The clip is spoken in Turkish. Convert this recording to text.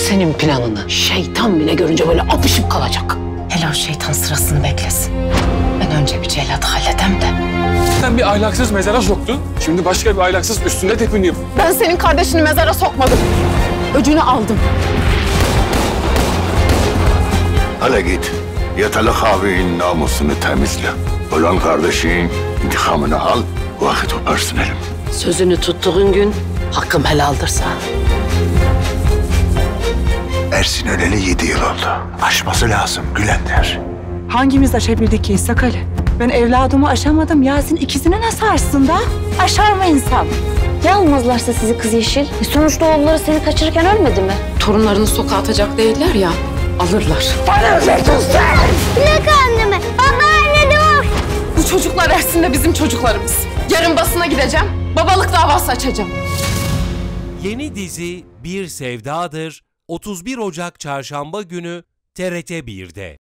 Senin planını şeytan bile görünce böyle apışıp kalacak. Hele o şeytan sırasını beklesin. Ben önce bir cellatı halledem de. Sen bir ahlaksız mezara soktun. Şimdi başka bir ahlaksız üstünde tepiniyor. Ben senin kardeşini mezara sokmadım. Öcünü aldım. Hala git. Yatalak abinin namusunu temizle. Olan kardeşin intikamını al. Vakit oparsın elim. Sözünü tuttuğun gün hakkım helaldir sana. Ersin öleli 7 yıl oldu. Aşması lazım Gülender. Hangimiz aşabildik ki İshak Ali? Ben evladımı aşamadım. Yasin ikisini nasıl aşsın da? Aşar mı insan? Ya almazlarsa sizi kız Yeşil? Sonuçta oğulları seni kaçırırken ölmedi mi? Torunlarını sokağa atacak değiller ya, alırlar. Bırak annemi. Babaanne dur. Bu çocuklar Ersin'le bizim çocuklarımız. Yarın basına gideceğim, babalık davası açacağım. Yeni dizi Bir Sevdadır 31 Ocak Çarşamba günü TRT 1'de.